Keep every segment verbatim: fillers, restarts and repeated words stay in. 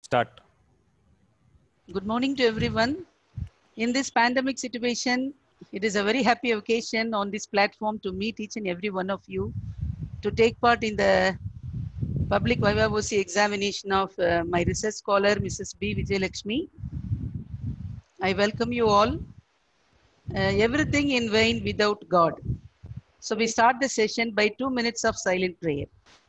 Start. Good morning to everyone. In this pandemic situation, it is a very happy occasion on this platform to meet each and every one of you to take part in the public Viva Voce examination of uh, my research scholar, Missus B. Vijayalakshmi. I welcome you all. Uh, everything in vain without God. So we start the session by two minutes of silent prayer.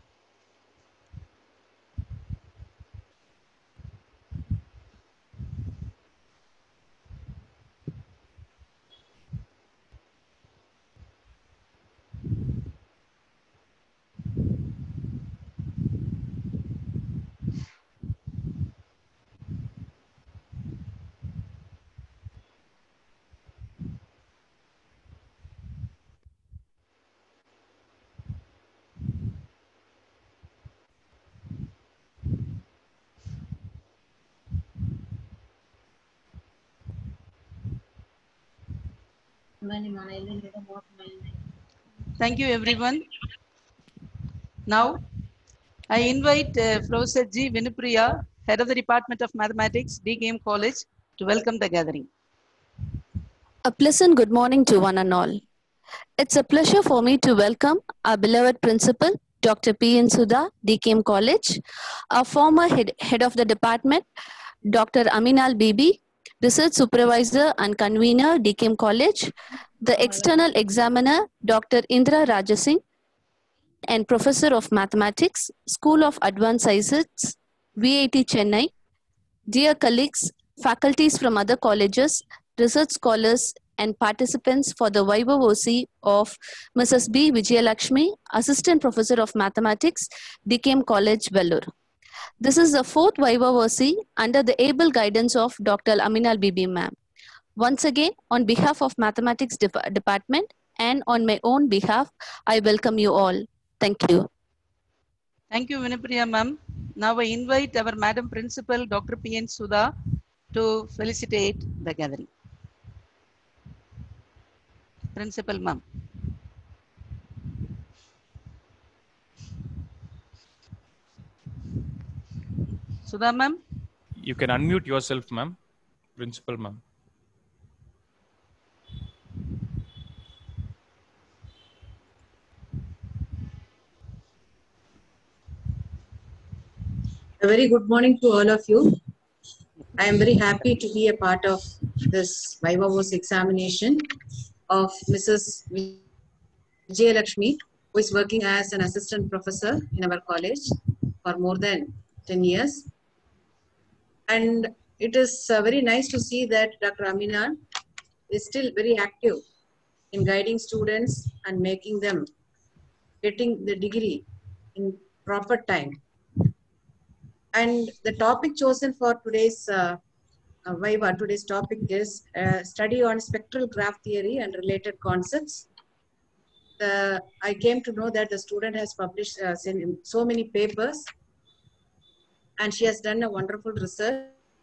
Thank you, everyone. Now, I invite uh, Professor G. Vinupriya, Head of the Department of Mathematics, D K M College, to welcome the gathering. A pleasant good morning to one and all. It's a pleasure for me to welcome our beloved principal, Doctor P N Sudha, D K M College, our former head, head of the department, Doctor Aminal Bibi, Research Supervisor and Convener, D K M College, the external examiner, Doctor Indra Rajasingh, and Professor of Mathematics, School of Advanced Sciences, V I T Chennai, dear colleagues, faculties from other colleges, research scholars, and participants for the Viva Voce of Missus B. Vijayalakshmi, Assistant Professor of Mathematics, D K M College, Vellore. This is the fourth Viva Voce under the able guidance of Doctor Aminal Bibi ma'am. Once again, on behalf of Mathematics Dep Department and on my own behalf, I welcome you all. Thank you. Thank you, Vinupriya ma'am. Now I invite our Madam Principal, Doctor P N Sudha, to felicitate the gathering. Principal ma'am. Sudha ma'am. You can unmute yourself, ma'am. Principal ma'am. A very good morning to all of you. I am very happy to be a part of this Viva Voce examination of Missus Vijayalakshmi, who is working as an assistant professor in our college for more than ten years. And it is uh, very nice to see that Doctor Aminal is still very active in guiding students and making them getting the degree in proper time. And the topic chosen for today's uh, uh, Viva, today's topic is uh, study on spectral graph theory and related concepts. The, I came to know that the student has published uh, so many papers and she has done a wonderful research.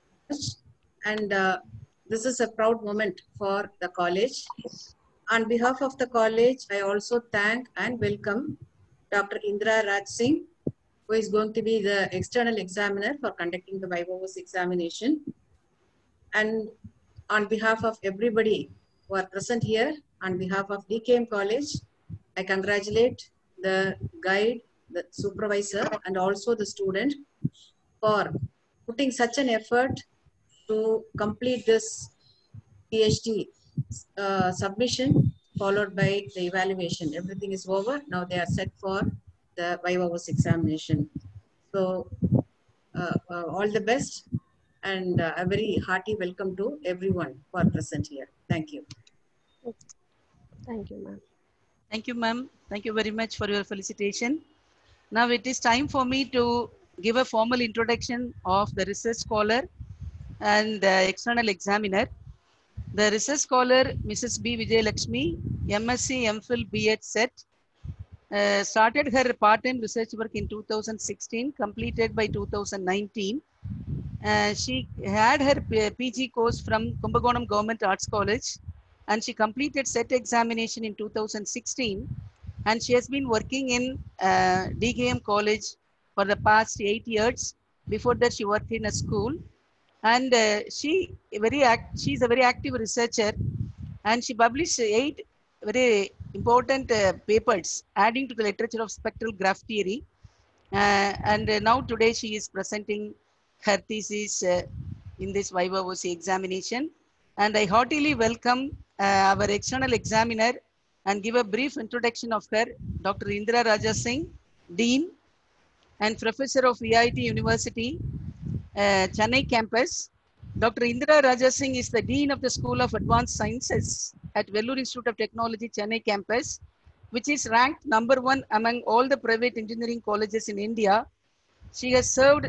And uh, this is a proud moment for the college. On behalf of the college, I also thank and welcome Doctor Indra Rajasingh, who is going to be the external examiner for conducting the Viva Voce examination. And on behalf of everybody who are present here, on behalf of D K M College, I congratulate the guide, the supervisor, and also the student for putting such an effort to complete this PhD uh, submission, followed by the evaluation. Everything is over. Now they are set for the Viva Voce examination. So uh, uh, all the best and uh, a very hearty welcome to everyone who are present here. Thank you. Thank you, ma'am. Thank you, ma'am. Thank you very much for your felicitation. Now it is time for me to give a formal introduction of the research scholar and the external examiner. The research scholar, Missus B. Vijayalakshmi, M S c, MPhil, B Ed set, uh, started her part-time research work in two thousand sixteen, completed by two thousand nineteen. Uh, she had her P G course from Kumbakonam Government Arts College and she completed set examination in two thousand sixteen, and she has been working in uh, D K M College for the past eight years Before that, she worked in a school, and uh, she very act, she is a very active researcher, and she published eight very important uh, papers adding to the literature of spectral graph theory. Uh, and uh, now today she is presenting her thesis uh, in this Viva O C examination. And I heartily welcome uh, our external examiner and give a brief introduction of her, Doctor Indira Raja Singh, Dean and Professor of V I T University, uh, Chennai campus. Doctor Indira Raja Singh is the Dean of the School of Advanced Sciences at Vellore Institute of Technology, Chennai campus, which is ranked number one among all the private engineering colleges in India. She has served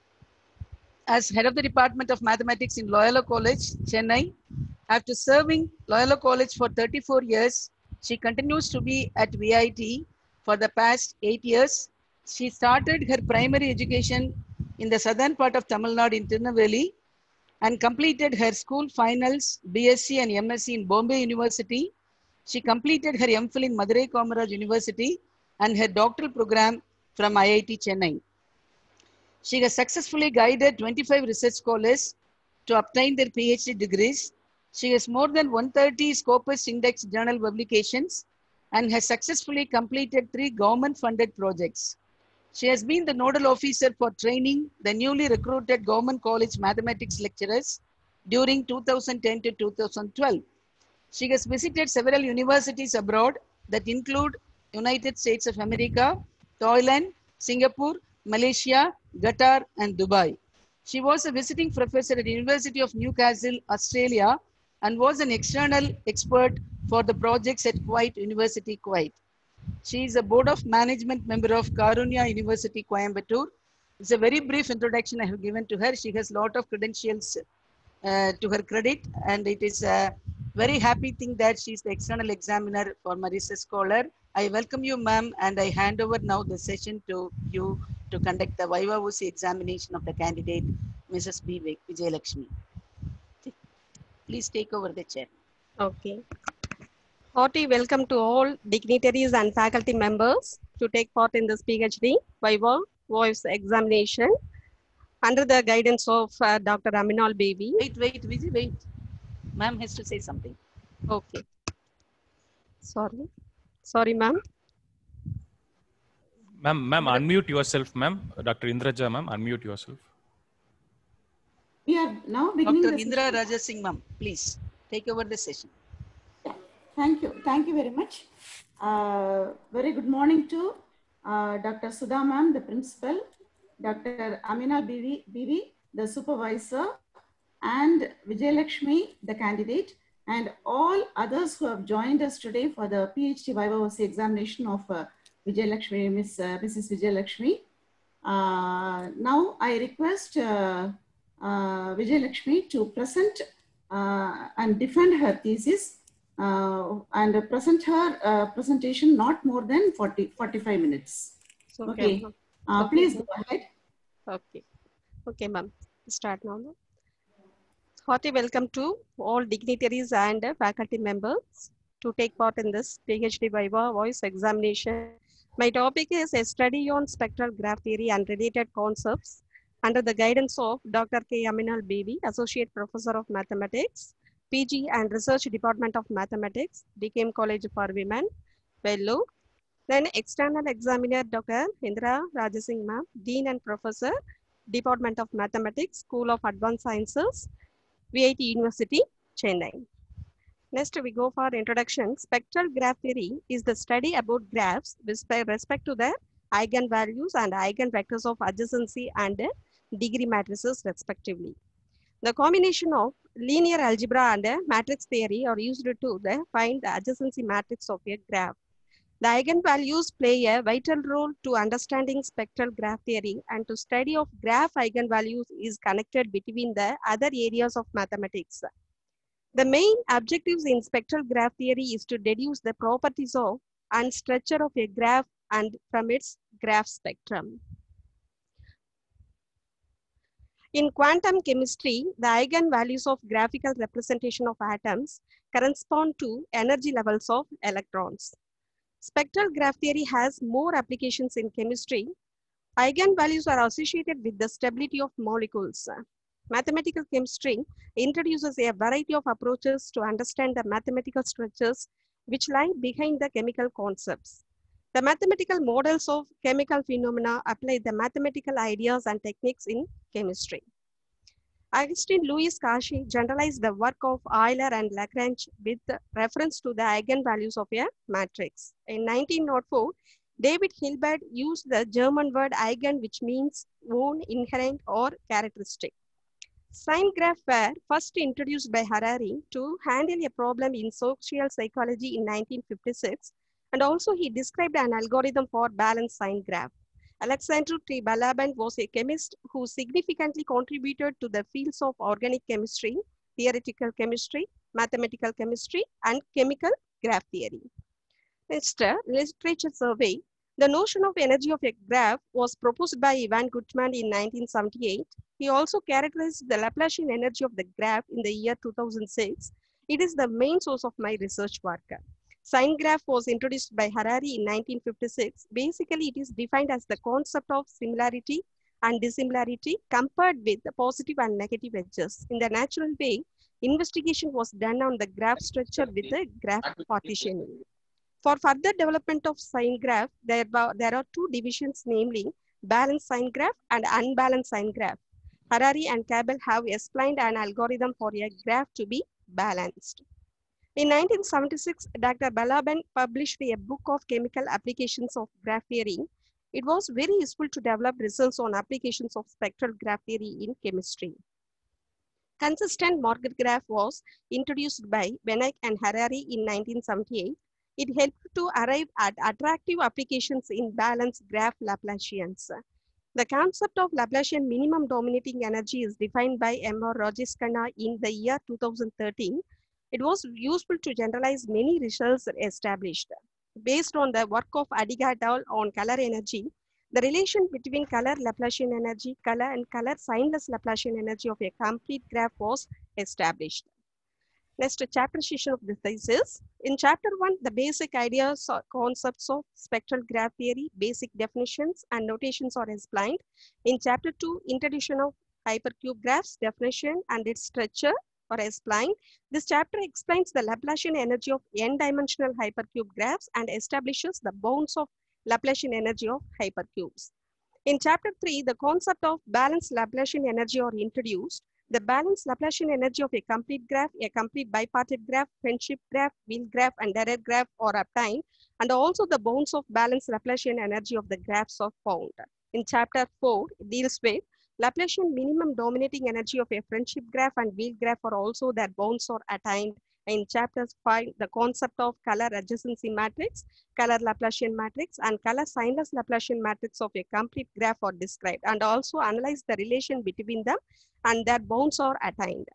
as head of the Department of Mathematics in Loyola College, Chennai. After serving Loyola College for thirty-four years, she continues to be at V I T for the past eight years. She started her primary education in the southern part of Tamil Nadu in Tirunelveli and completed her school finals, B S c and M S c in Bombay University. She completed her MPhil in Madurai Kamaraj University and her doctoral program from I I T Chennai. She has successfully guided twenty-five research scholars to obtain their PhD degrees. She has more than one hundred thirty Scopus Index journal publications and has successfully completed three government-funded projects. She has been the nodal officer for training the newly recruited government college mathematics lecturers during two thousand ten to two thousand twelve. She has visited several universities abroad that include United States of America, Thailand, Singapore, Malaysia, Qatar, and Dubai. She was a visiting professor at the University of Newcastle, Australia, and was an external expert for the projects at Kuwait University, Kuwait. She is a board of management member of Karunya University, Coimbatore. It's a very brief introduction I have given to her. She has a lot of credentials uh, to her credit, and it is a very happy thing that she is the external examiner for my research scholar. I welcome you, ma'am, and I hand over now the session to you to conduct the Viva O C examination of the candidate, Missus B. Vijayalakshmi. Please take over the chair. Okay. Hearty welcome to all dignitaries and faculty members to take part in this PhD Viva voice examination under the guidance of uh, Doctor Aminal Baby. Wait, wait, Vijay, wait. Ma'am has to say something. Okay. Sorry. Sorry, ma'am. Ma'am, ma'am, unmute yourself, ma'am. Doctor Indraja, ma'am, unmute yourself. We are now beginning. Doctor the Indira session. Raja Singh, ma'am, please take over the session. Yeah. Thank you. Thank you very much. Uh, very good morning to uh, Doctor Sudha ma'am, the principal, Doctor Amina Bibi, Bibi, the supervisor, and Vijayalakshmi, the candidate, and all others who have joined us today for the PhD Viva O C examination of uh, Vijayalakshmi, Miss uh, Missus Vijayalakshmi. Uh, now I request uh, uh, Vijayalakshmi to present uh, and defend her thesis uh, and present her uh, presentation not more than forty, forty-five minutes. So, Okay, okay. uh, Okay. please go ahead. Okay. Okay, ma'am. Start now. Hearty welcome to all dignitaries and uh, faculty members to take part in this PhD Viva voice examination. My topic is a study on spectral graph theory and related concepts under the guidance of Doctor K. Aminal Baby, Associate Professor of Mathematics, P G and Research Department of Mathematics, D K M College for Women, Vellore. Then external examiner Doctor Indira Raja Singh ma'am, Dean and Professor, Department of Mathematics, School of Advanced Sciences, V I T University, Chennai. Next, we go for introduction. Spectral graph theory is the study about graphs with respect to their eigenvalues and eigenvectors of adjacency and degree matrices respectively. The combination of linear algebra and matrix theory are used to find the adjacency matrix of a graph. The eigenvalues play a vital role to understanding spectral graph theory, and to study of graph eigenvalues is connected between the other areas of mathematics. The main objectives in spectral graph theory is to deduce the properties of and structure of a graph and from its graph spectrum. In quantum chemistry, the eigenvalues of graphical representation of atoms correspond to energy levels of electrons. Spectral graph theory has more applications in chemistry. Eigenvalues are associated with the stability of molecules. Mathematical chemistry introduces a variety of approaches to understand the mathematical structures which lie behind the chemical concepts. The mathematical models of chemical phenomena apply the mathematical ideas and techniques in chemistry. Augustin Louis Cauchy generalized the work of Euler and Lagrange with reference to the eigenvalues of a matrix. In nineteen oh four, David Hilbert used the German word eigen, which means own, inherent, or characteristic. Sign graphs were first introduced by Harari to handle a problem in social psychology in nineteen fifty-six, and also he described an algorithm for balanced sign graph. Alexander T. Balaban was a chemist who significantly contributed to the fields of organic chemistry, theoretical chemistry, mathematical chemistry, and chemical graph theory. Next, uh, literature survey. The notion of energy of a graph was proposed by Ivan Gutmann in nineteen seventy-eight. He also characterized the Laplacian energy of the graph in the year two thousand six. It is the main source of my research work. Sign graph was introduced by Harari in nineteen fifty-six. Basically, it is defined as the concept of similarity and dissimilarity compared with the positive and negative edges. In the natural way, investigation was done on the graph structure with the graph partitioning. For further development of sign graph, there, there are two divisions, namely balanced sign graph and unbalanced sign graph. Harari and Cabell have explained an algorithm for a graph to be balanced. In nineteen seventy-six, Doctor Balaban published a book of chemical applications of graph theory. It was very useful to develop results on applications of spectral graph theory in chemistry. Consistent Morgan graph was introduced by Benach and Harari in nineteen seventy-eight. It helped to arrive at attractive applications in balanced graph Laplacians. The concept of Laplacian minimum dominating energy is defined by M R Rajesh in the year two thousand thirteen. It was useful to generalize many results established. Based on the work of Adiga et al. On color energy, the relation between color Laplacian energy, color and color signless Laplacian energy of a complete graph was established. Next chapter session of the thesis. In chapter one, the basic ideas or concepts of spectral graph theory, basic definitions and notations are explained. In chapter two, introduction of hypercube graphs, definition and its structure are explained. This chapter explains the Laplacian energy of n-dimensional hypercube graphs and establishes the bounds of Laplacian energy of hypercubes. In chapter three, the concept of balanced Laplacian energy are introduced. The balanced Laplacian energy of a complete graph, a complete bipartite graph, friendship graph, wheel graph, and direct graph are obtained, and also the bounds of balanced Laplacian energy of the graphs are found. In chapter four, it deals with Laplacian minimum dominating energy of a friendship graph and wheel graph are also their bounds are attained. In chapter five, the concept of color adjacency matrix, color Laplacian matrix, and color signless Laplacian matrix of a complete graph are described, and also analyze the relation between them and their bounds are attained.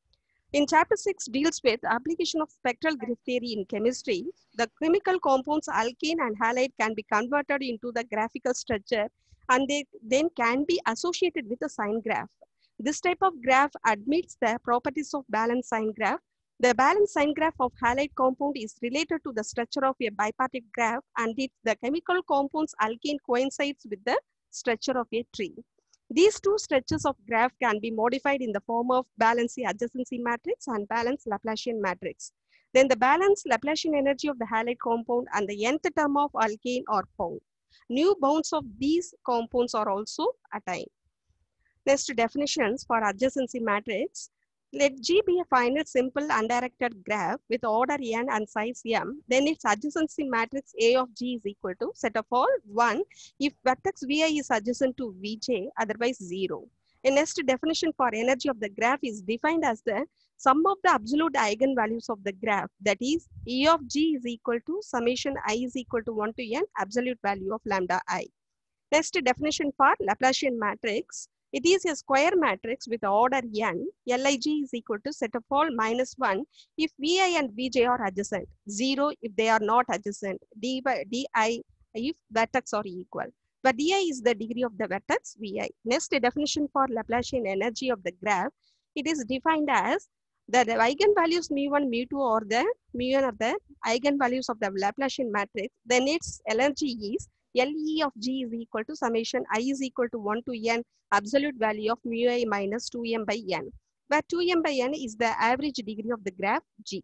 In chapter six deals with application of spectral graph theory in chemistry. The chemical compounds alkane and halide can be converted into the graphical structure and they then can be associated with a sign graph. This type of graph admits the properties of balanced sign graph. The balanced sign graph of halide compound is related to the structure of a bipartite graph, and it, the chemical compounds alkane coincides with the structure of a tree. These two structures of graph can be modified in the form of balanced adjacency matrix and balanced Laplacian matrix. Then the balanced Laplacian energy of the halide compound and the nth term of alkane are found. New bounds of these compounds are also attained. Next, definitions for adjacency matrix. Let G be a finite, simple, undirected graph with order n and size m. Then its adjacency matrix A of G is equal to set of all one if vertex Vi is adjacent to Vj, otherwise zero. A next definition for energy of the graph is defined as the sum of the absolute eigenvalues of the graph. That is, E of G is equal to summation I is equal to one to n absolute value of lambda I. Next definition for Laplacian matrix. It is a square matrix with order n. Lij is equal to set of all minus one if Vi and Vj are adjacent, zero if they are not adjacent, d by di if vertex are equal. But di is the degree of the vertex Vi. Next definition for Laplacian energy of the graph. It is defined as the eigenvalues mu one, mu two or the mu n are the eigenvalues of the Laplacian matrix. Then its energy is L E of G is equal to summation I is equal to one to N absolute value of mu I minus two M by N, where two M by N is the average degree of the graph G.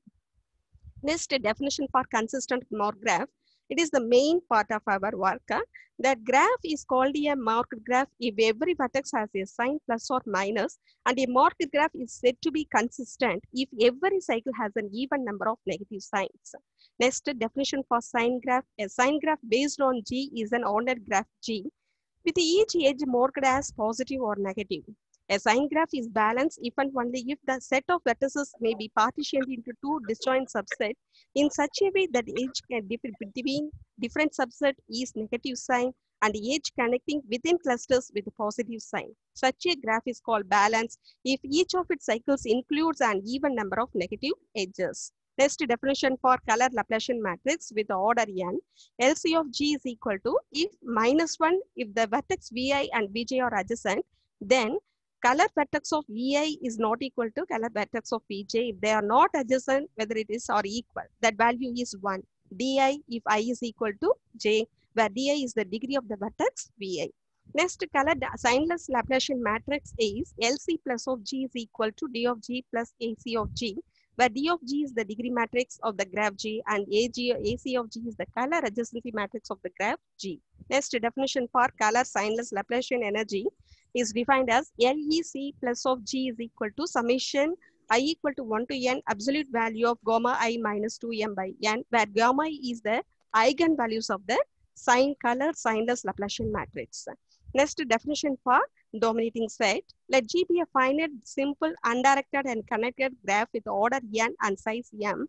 Next, a definition for consistent Moore graph. It is the main part of our work. That graph is called a marked graph if every vertex has a sign plus or minus, and a marked graph is said to be consistent if every cycle has an even number of negative signs. Next, definition for sign graph. A sign graph based on G is an ordered graph G, with each edge marked as positive or negative. A sign graph is balanced if and only if the set of vertices may be partitioned into two disjoint subsets in such a way that edge can differ between different subset is negative sign and edge connecting within clusters with a positive sign. Such a graph is called balanced if each of its cycles includes an even number of negative edges. Next definition for color Laplacian matrix with order n. L C of G is equal to if minus one if the vertex Vi and Vj are adjacent, then color vertex of Vi is not equal to color vertex of Vj if they are not adjacent, whether it is or equal. That value is one. Di if I is equal to J, where Di is the degree of the vertex Vi. Next, color signless Laplacian matrix is L C plus of G is equal to D of G plus A C of G, where D of G is the degree matrix of the graph G and A G, A C of G is the color adjacency matrix of the graph G. Next, definition for color signless Laplacian energy is defined as L E C plus of G is equal to summation I equal to one to N absolute value of gamma I minus two M by N, where gamma is the eigenvalues of the sign color signless Laplacian matrix. Next, definition for dominating set. Let G be a finite, simple, undirected and connected graph with order N and size M,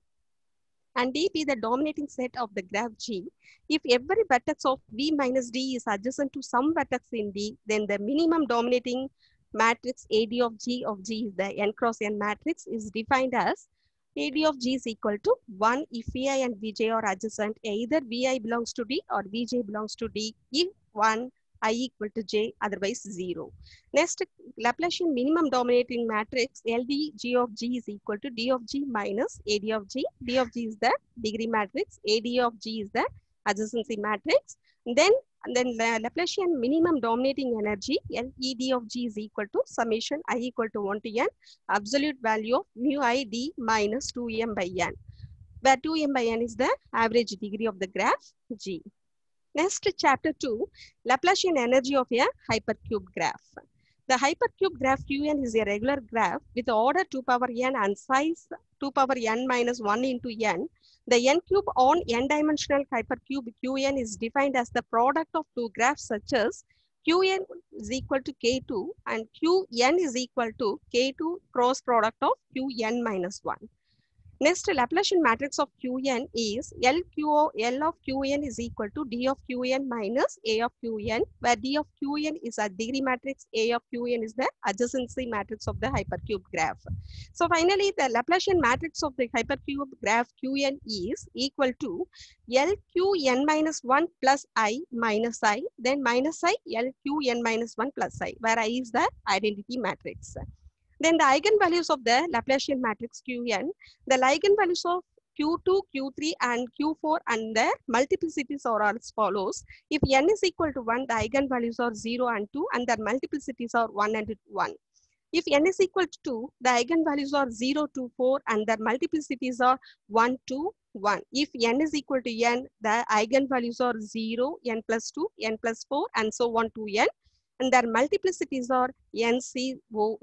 and D be the dominating set of the graph G. If every vertex of V minus D is adjacent to some vertex in D, then the minimum dominating matrix A D of G of G is the N cross N matrix is defined as A D of G is equal to one if Vi and Vj are adjacent. Either Vi belongs to D or Vj belongs to D. If one, I equal to J, otherwise zero. Next, Laplacian minimum dominating matrix L D G of G is equal to D of G minus A D of G. D of G is the degree matrix. A D of G is the adjacency matrix. Then, then Laplacian minimum dominating energy L E D of G is equal to summation I equal to one to N absolute value of mu I D minus two M by N, where two M by N is the average degree of the graph G. Next, chapter two, Laplacian energy of a hypercube graph. The hypercube graph Q N is a regular graph with order two power N and size two power N minus one into N. The N cube on N dimensional hypercube Q N is defined as the product of two graphs such as Q N is equal to K two and Q N is equal to K two cross product of Q N minus one. Next, Laplacian matrix of Q N is L Q L of Q N is equal to D of Q N minus A of Q N, where D of Q N is a degree matrix, A of Q N is the adjacency matrix of the hypercube graph. So finally, the Laplacian matrix of the hypercube graph Q N is equal to L Q N minus one plus I minus I, then minus I L Q N minus one plus I, where I is the identity matrix. Then the eigenvalues of the Laplacian matrix Q N, the eigenvalues of Q two, Q three and Q four and their multiplicities are as follows. If N is equal to one, the eigenvalues are zero and two and their multiplicities are one and one. If N is equal to two, the eigenvalues are zero, two, four and their multiplicities are one, two, one. If N is equal to N, the eigenvalues are zero, N plus two, N plus four and so on to N. And their multiplicities are N C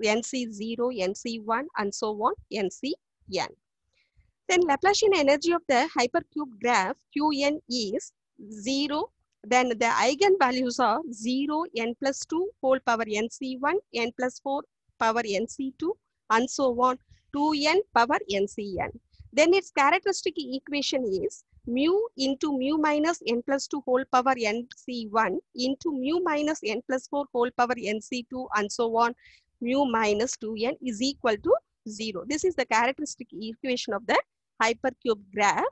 zero, N C one and so on, N C N. Then Laplacian energy of the hypercube graph Q N is zero. Then the eigenvalues are zero, N plus two whole power N C one, N plus four power N C two and so on, two N power N C N. Then its characteristic equation is mu into mu minus N plus two whole power N C one into mu minus N plus four whole power N C two and so on, mu minus two N is equal to zero. This is the characteristic equation of the hypercube graph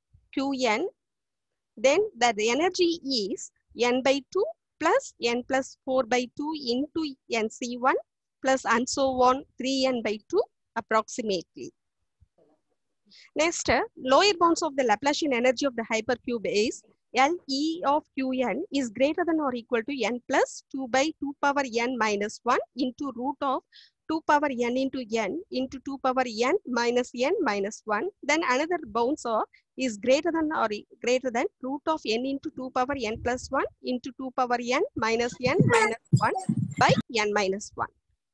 Q N. Then that the energy is N by two plus N plus four by two into N C one plus and so on, three N by two approximately. Next, lower bounds of the Laplacian energy of the hypercube is L E of Qn is greater than or equal to n plus two by two power n minus one into root of two power n into n into two power n minus n minus one. Then another bounds are is greater than or greater than root of n into two power n plus one into two power n minus n minus one by n minus one.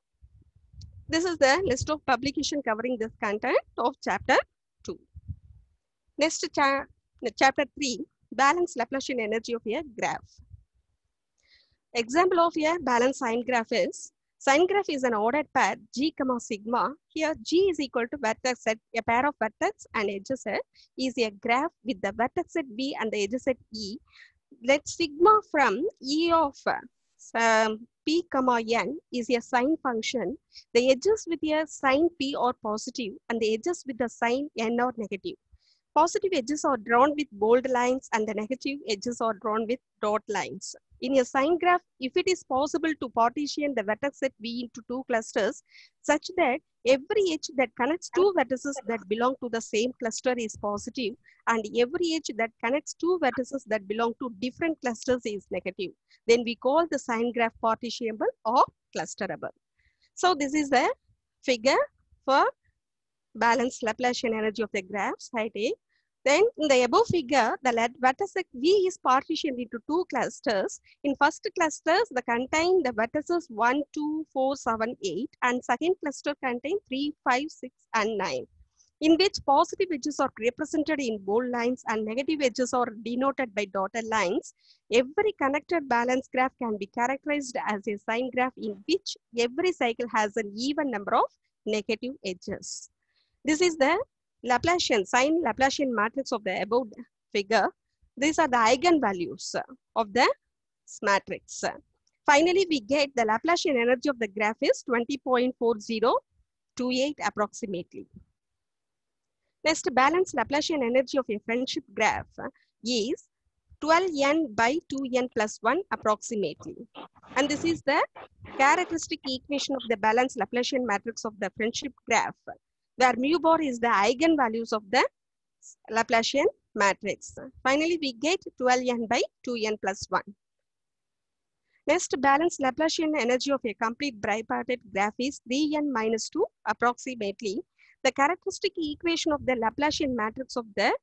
This is the list of publication covering this content of chapter two. Next, cha chapter three, balance Laplacian energy of a graph. Example of a balanced sine graph is, sine graph is an ordered pair G comma sigma. Here G is equal to vertex set, a pair of vertex and edges set is a graph with the vertex set V and the edges set E. Let sigma from E of um, P comma N is a sine function. The edges with a sign P are positive and the edges with the sign N are negative. Positive edges are drawn with bold lines and the negative edges are drawn with dot lines. In a sine graph, if it is possible to partition the vertex set V into two clusters such that every edge that connects two vertices that belong to the same cluster is positive and every edge that connects two vertices that belong to different clusters is negative, then we call the sine graph partitionable or clusterable. So this is the figure for balanced Laplacian energy of the graphs I take. Then in the above figure, the vertex V is partitioned into two clusters. In first clusters, the contain the vertices one, two, four, seven, eight, and second cluster contain three, five, six, and nine, in which positive edges are represented in bold lines and negative edges are denoted by dotted lines. Every connected balance graph can be characterized as a sine graph in which every cycle has an even number of negative edges. This is the Laplacian, sine Laplacian matrix of the above figure. These are the eigenvalues of the matrix. Finally, we get the Laplacian energy of the graph is twenty point four zero two eight approximately. Next, balanced Laplacian energy of a friendship graph is twelve n by two n plus one approximately. And this is the characteristic equation of the balanced Laplacian matrix of the friendship graph, where mu bar is the eigenvalues of the Laplacian matrix. Finally, we get twelve n by two n plus one. Next, balanced Laplacian energy of a complete bipartite graph is three n minus two approximately. The characteristic equation of the Laplacian matrix of the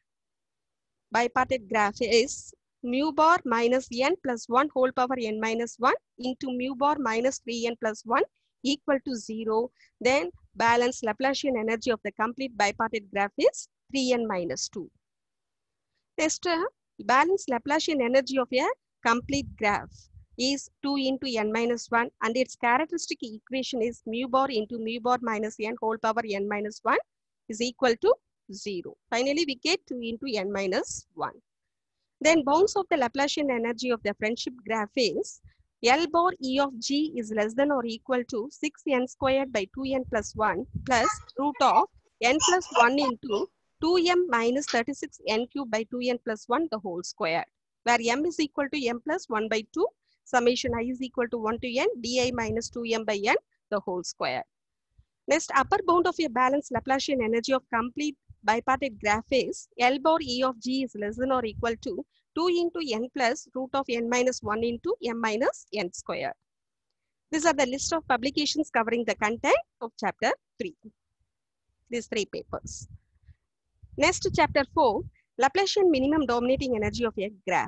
bipartite graph is mu bar minus n plus one whole power n minus one into mu bar minus three n plus one equal to zero. Then balanced Laplacian energy of the complete bipartite graph is three n minus two. Next, uh, balanced Laplacian energy of a complete graph is two into n minus one and its characteristic equation is mu bar into mu bar minus n whole power n minus one is equal to zero. Finally, we get two into n minus one. Then bounds of the Laplacian energy of the friendship graph is L bar E of G is less than or equal to six n squared by two n plus one plus root of n plus one into two m minus thirty-six n cubed by two n plus one the whole square, where m is equal to m plus one by two, summation I is equal to one to n di minus two m by n the whole square. Next, upper bound of a balanced Laplacian energy of complete bipartite graph is L bar E of G is less than or equal to two into n plus root of n minus one into m minus n squared. These are the list of publications covering the content of chapter three. These three papers. Next, chapter four, Laplacian minimum dominating energy of a graph.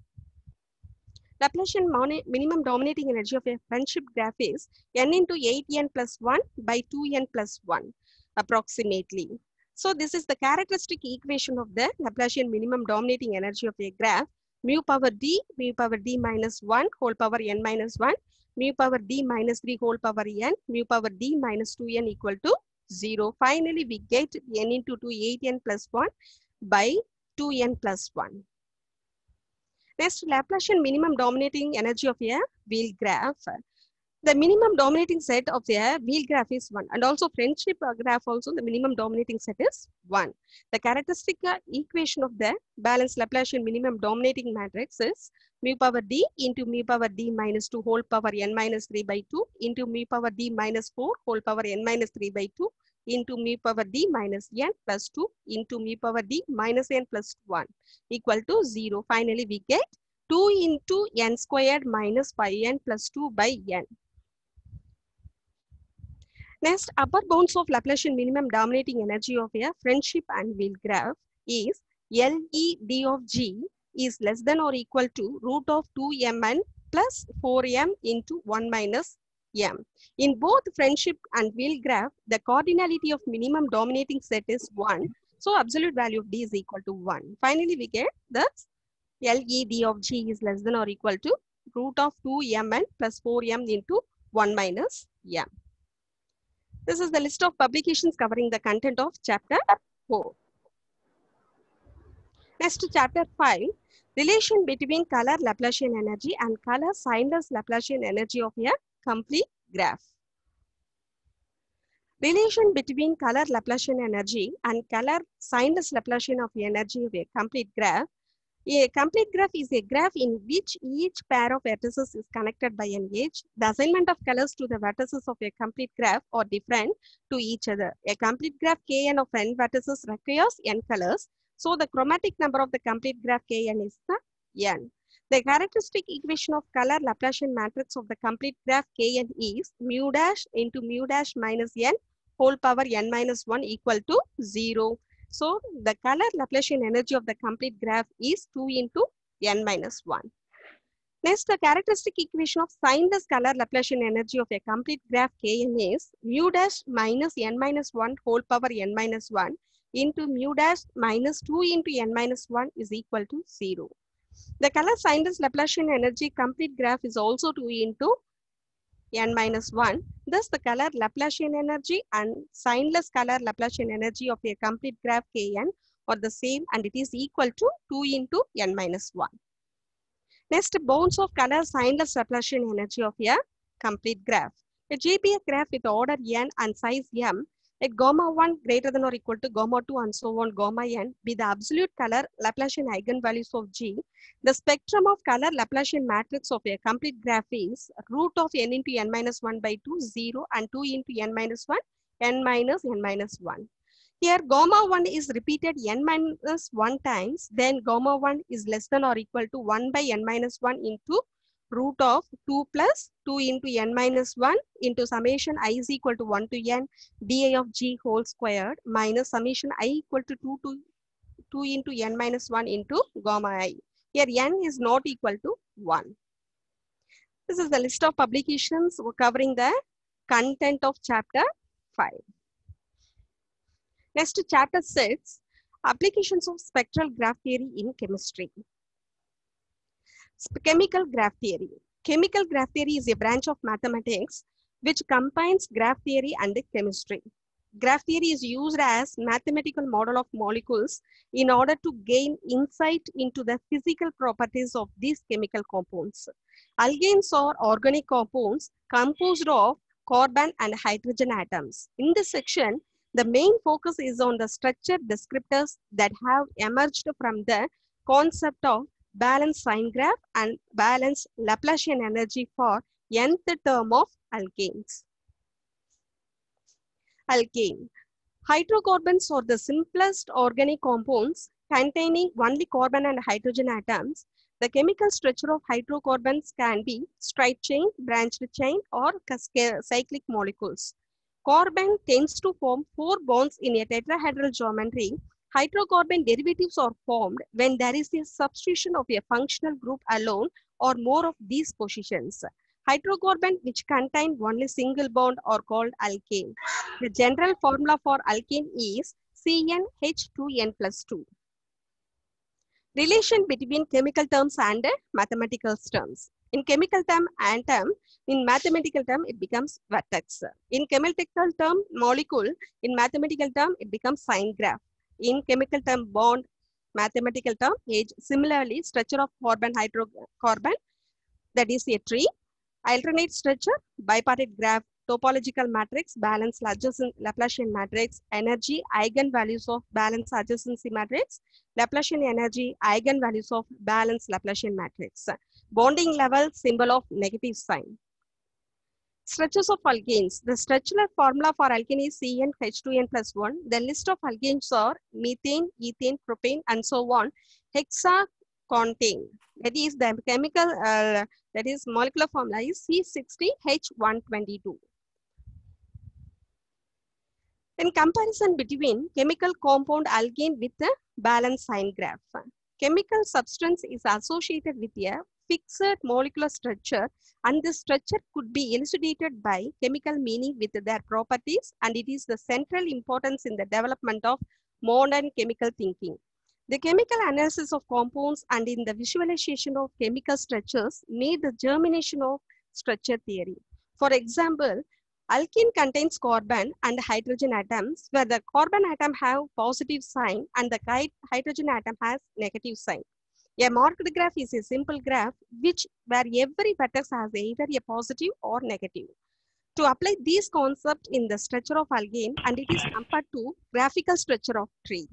Laplacian minimum dominating energy of a friendship graph is n into eight n plus one by two n plus one approximately. So this is the characteristic equation of the Laplacian minimum dominating energy of a graph. Mu power d, mu power d minus one whole power n minus one, mu power d minus three whole power n, mu power d minus two n equal to zero. Finally, we get n into two eight n plus one by two n plus one. Next, Laplacian minimum dominating energy of a wheel graph. The minimum dominating set of the wheel graph is one, and also friendship graph also the minimum dominating set is one. The characteristic equation of the balanced Laplacian minimum dominating matrix is mu power d into mu power d minus two whole power n minus three by two into mu power d minus four whole power n minus three by two into mu power d minus n plus two into mu power d minus n plus one equal to zero. Finally, we get two into n squared minus five n plus two by n. Next, upper bounds of Laplacian minimum dominating energy of a friendship and wheel graph is L E D of G is less than or equal to root of two m n plus four m into one minus m. In both friendship and wheel graph, the cardinality of minimum dominating set is one. So absolute value of D is equal to one. Finally, we get the L E D of G is less than or equal to root of two m n plus four m into one minus m. This is the list of publications covering the content of chapter four. Next to chapter five, relation between color Laplacian energy and color signless Laplacian energy of a complete graph. Relation between color Laplacian energy and color signless Laplacian of energy of a complete graph. A complete graph is a graph in which each pair of vertices is connected by an edge. The assignment of colors to the vertices of a complete graph are different to each other. A complete graph Kn of n vertices requires n colors. So the chromatic number of the complete graph Kn is the n. The characteristic equation of color Laplacian matrix of the complete graph Kn is mu dash into mu dash minus n whole power n minus one equal to zero. So the color Laplacian energy of the complete graph is two into n minus one. Next, the characteristic equation of signless color Laplacian energy of a complete graph Kn is mu dash minus n minus one whole power n minus one into mu dash minus two into n minus one is equal to zero. The color signless Laplacian energy complete graph is also two into n minus one. Thus, the color Laplacian energy and signless color Laplacian energy of a complete graph Kn are the same and it is equal to two into n minus one. Next, bounds of color signless Laplacian energy of a complete graph. A G P A graph with order n and size m at gamma one greater than or equal to gamma two and so on gamma n be the absolute color Laplacian eigenvalues of G. The spectrum of color Laplacian matrix of a complete graph is root of n into n minus one by two, zero and two into n minus one, n minus n minus one. Here gamma one is repeated n minus one times, then gamma one is less than or equal to one by n minus one into root of two plus two into n minus one into summation I is equal to one to n dA of G whole squared minus summation I equal to two to two into n minus one into gamma I. Here n is not equal to one. This is the list of publications covering the content of chapter five. Next to chapter six, applications of spectral graph theory in chemistry. Chemical graph theory. Chemical graph theory is a branch of mathematics which combines graph theory and chemistry. Graph theory is used as mathematical model of molecules in order to gain insight into the physical properties of these chemical compounds. Alkanes are organic compounds composed of carbon and hydrogen atoms. In this section, the main focus is on the structure descriptors that have emerged from the concept of balanced sign graph and balanced Laplacian energy for nth term of alkanes. Alkane. Hydrocarbons are the simplest organic compounds containing only carbon and hydrogen atoms. The chemical structure of hydrocarbons can be straight chain, branched chain, or cyclic molecules. Carbon tends to form four bonds in a tetrahedral geometry. Hydrocarbon derivatives are formed when there is a substitution of a functional group alone or more of these positions. Hydrocarbon which contain only single bond are called alkane. The general formula for alkane is C n H two n plus two. Relation between chemical terms and mathematical terms. In chemical term, atom. In mathematical term, it becomes vertex. In chemical term, molecule. In mathematical term, it becomes sign graph. In chemical term, bond. Mathematical term, age. Similarly, structure of carbon, hydrocarbon, that is a tree. Alternate structure, bipartite graph, topological matrix, balanced Laplacian matrix, energy, eigenvalues of balanced adjacency matrix, Laplacian energy, eigenvalues of balanced Laplacian matrix. Bonding level, symbol of negative sign. Structures of alkanes. The structural formula for alkane is C N H two N plus one. The list of alkanes are methane, ethane, propane, and so on. Hexacontain. That is the chemical, uh, that is molecular formula is C sixty H one twenty-two. In comparison between chemical compound alkane with a balanced sign graph. Chemical substance is associated with a fixed molecular structure, and this structure could be elucidated by chemical meaning with their properties, and it is the central importance in the development of modern chemical thinking. The chemical analysis of compounds and in the visualization of chemical structures made the germination of structure theory. For example, alkene contains carbon and hydrogen atoms, where the carbon atom have positive sign and the hydrogen atom has negative sign. A marked graph is a simple graph which where every vertex has either a positive or negative. To apply these concepts in the structure of alkane, and it is compared to graphical structure of tree.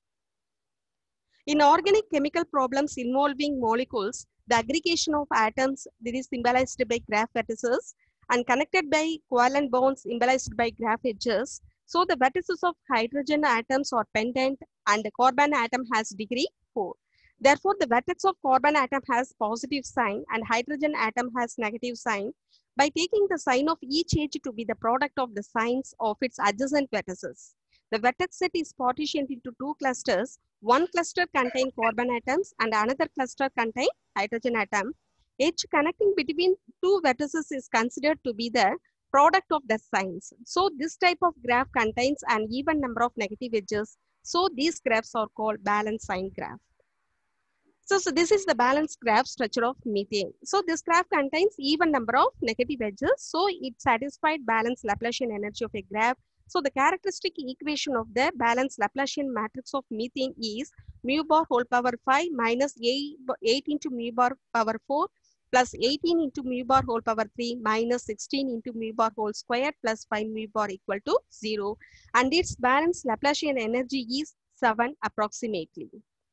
In organic chemical problems involving molecules, the aggregation of atoms that is symbolized by graph vertices and connected by covalent bonds symbolized by graph edges. So the vertices of hydrogen atoms are pendant and the carbon atom has degree four. Therefore, the vertex of carbon atom has positive sign and hydrogen atom has negative sign. By taking the sign of each edge to be the product of the signs of its adjacent vertices, the vertex set is partitioned into two clusters. One cluster contains carbon atoms and another cluster contains hydrogen atom. Edge connecting between two vertices is considered to be the product of the signs. So this type of graph contains an even number of negative edges. So these graphs are called balanced sign graph. So, so this is the balanced graph structure of methane. So this graph contains even number of negative edges. So it satisfied balanced Laplacian energy of a graph. So the characteristic equation of the balanced Laplacian matrix of methane is mu bar whole power five minus eight into mu bar power four plus eighteen into mu bar whole power three minus sixteen into mu bar whole square plus five mu bar equal to zero. And its balanced Laplacian energy is seven approximately.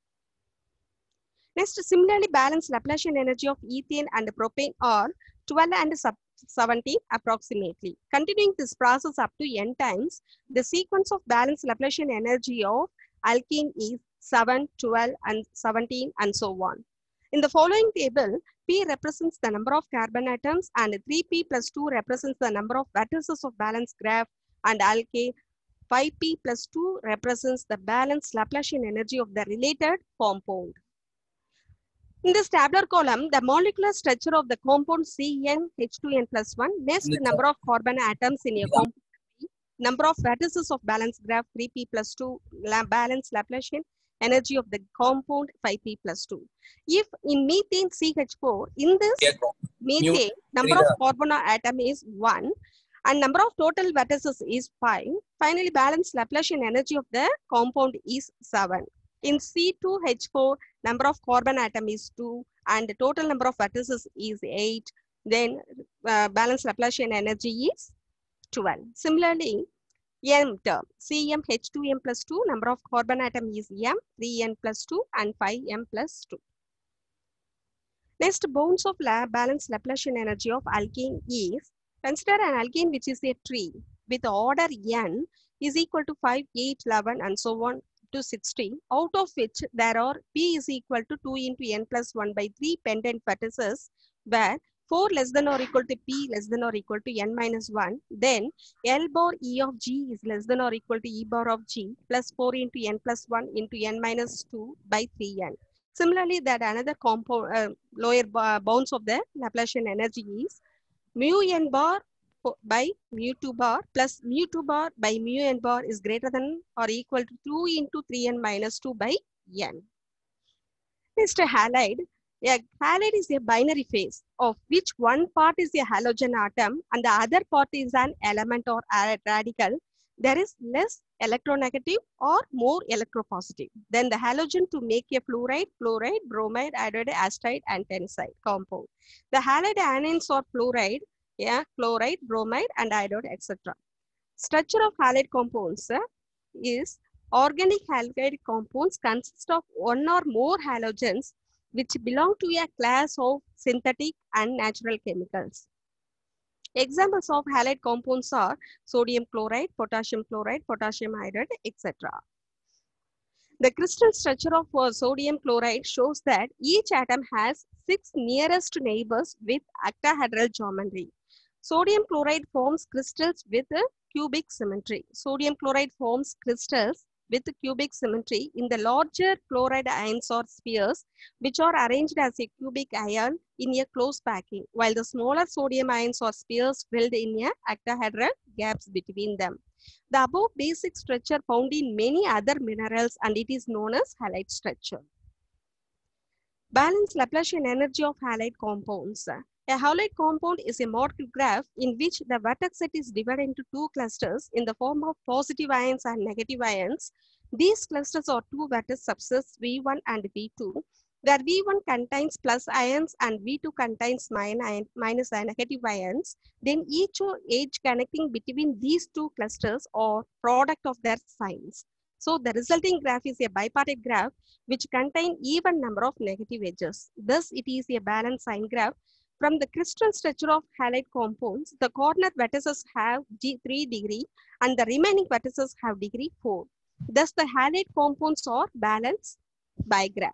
Next, similarly balanced Laplacian energy of ethane and propane are twelve and seventeen approximately. Continuing this process up to n times, the sequence of balanced Laplacian energy of alkene is seven, twelve, and seventeen, and so on. In the following table, P represents the number of carbon atoms and three P plus two represents the number of vertices of balanced graph, and alkane five P plus two represents the balanced Laplacian energy of the related compound. In this tabular column, the molecular structure of the compound C N H two N plus one, next number of carbon atoms in a compound, number of vertices of balanced graph three P plus two, balanced Laplacian energy of the compound five P plus two. If in methane C H four, in this methane, number of carbon atom is one and number of total vertices is five. Finally, balanced Laplacian energy of the compound is seven. In C two H four, number of carbon atom is two and the total number of vertices is eight. Then uh, balanced Laplacian energy is twelve. Similarly, M term, C M H two M plus two, number of carbon atom is M, three N plus two and five M plus two. Next, bounds of la balanced Laplacian energy of alkane is, consider an alkane which is a tree with order N is equal to five, eight, eleven and so on to sixty, out of which there are P is equal to two into N plus one by three pendant vertices, where four less than or equal to P less than or equal to N minus one, then L bar E of G is less than or equal to E bar of G plus four into N plus one into N minus two by three N. Similarly, that another compound uh, lower bounds of the Laplacian energy is mu N bar by mu two bar plus mu two bar by mu N bar is greater than or equal to two into three N minus two by N. Next, a halide. A halide is a binary phase of which one part is a halogen atom and the other part is an element or a radical. There is less electronegative or more electropositive than the halogen to make a fluoride, fluoride, bromide, iodide, azide, and tenside compound. The halide anions or fluoride, yeah, chloride, bromide, and iodide, et cetera. Structure of halide compounds uh, is organic halide compounds consist of one or more halogens which belong to a class of synthetic and natural chemicals. Examples of halide compounds are sodium chloride, potassium chloride, potassium iodide, et cetera. The crystal structure of uh, sodium chloride shows that each atom has six nearest neighbors with octahedral geometry. Sodium chloride forms crystals with a cubic symmetry. Sodium chloride forms crystals with cubic symmetry in the larger chloride ions or spheres, which are arranged as a cubic ion in a close packing, while the smaller sodium ions or spheres filled in a octahedral gaps between them. The above basic structure found in many other minerals, and it is known as halide structure. Balanced Laplacian energy of halide compounds. A halide compound is a molecular graph in which the vertex set is divided into two clusters in the form of positive ions and negative ions. These clusters are two vertex subsets V one and V two, where V one contains plus ions and V two contains minus negative ions. Then each edge connecting between these two clusters or product of their signs. So the resulting graph is a bipartite graph which contain even number of negative edges. Thus, it is a balanced sign graph. From the crystal structure of halide compounds, the corner vertices have three degree and the remaining vertices have degree four. Thus, the halide compounds are balanced bigraph.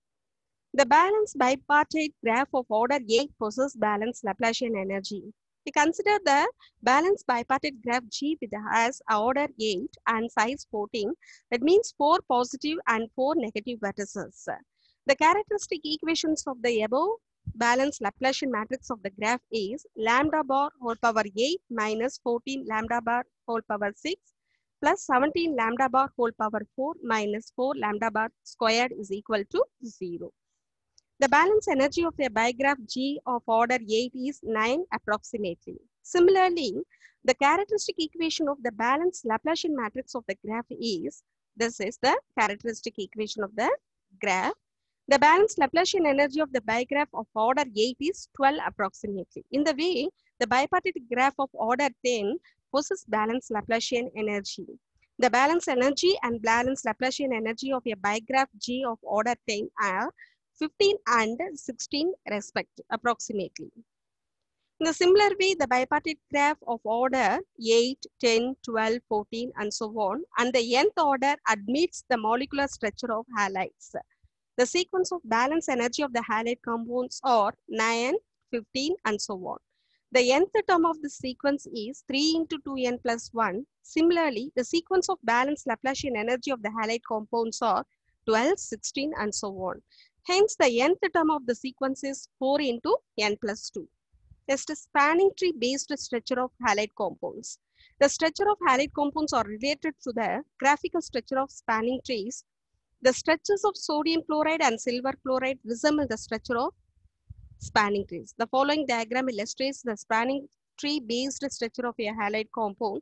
The balanced bipartite graph of order eight possesses balanced Laplacian energy. We consider the balanced bipartite graph G with has order eight and size fourteen. That means four positive and four negative vertices. The characteristic equations of the above balanced Laplacian matrix of the graph is lambda bar whole power eight minus fourteen lambda bar whole power six plus seventeen lambda bar whole power four minus four lambda bar squared is equal to zero. The balance energy of a bigraph G of order eight is nine approximately. Similarly, the characteristic equation of the balanced Laplacian matrix of the graph is, this is the characteristic equation of the graph. The balanced Laplacian energy of the bigraph of order eight is twelve approximately. In the way, the bipartite graph of order ten possesses balanced Laplacian energy. The balanced energy and balanced Laplacian energy of a bigraph G of order ten are fifteen and sixteen respect approximately. In a similar way, the bipartite graph of order eight, ten, twelve, fourteen and so on, and the nth order admits the molecular structure of halides. The sequence of balance energy of the halide compounds are nine, fifteen and so on. The nth term of the sequence is three into two n plus one. Similarly, the sequence of balanced Laplacian energy of the halide compounds are twelve, sixteen and so on. Hence, the nth term of the sequence is four into n plus two. Next is spanning tree based structure of halide compounds. The structure of halide compounds are related to the graphical structure of spanning trees. The structures of sodium chloride and silver chloride resemble the structure of spanning trees. The following diagram illustrates the spanning tree based structure of a halide compound.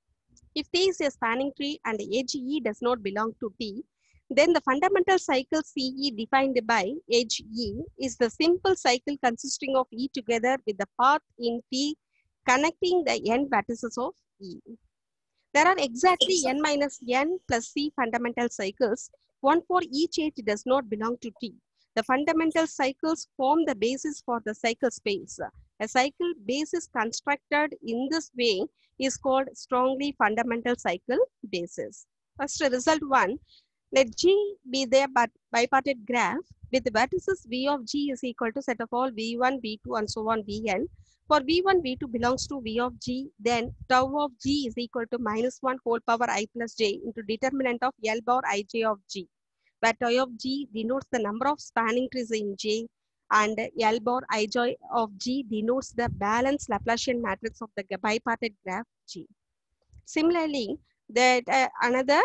If T is a spanning tree and edge E does not belong to T, then the fundamental cycle C E defined by edge E is the simple cycle consisting of E together with the path in T connecting the n vertices of E. There are exactly n minus n plus C fundamental cycles, one for each edge does not belong to T. The fundamental cycles form the basis for the cycle space. A cycle basis constructed in this way is called strongly fundamental cycle basis. First, result one. Let G be the bipartite graph with the vertices V of G is equal to set of all V one, V two and so on Vn. For V one, V two belongs to V of G, then tau of G is equal to minus one whole power I plus J into determinant of L bar Ij of G, where tau of G denotes the number of spanning trees in J and L bar Ij of G denotes the balanced Laplacian matrix of the bipartite graph G. Similarly, that uh, another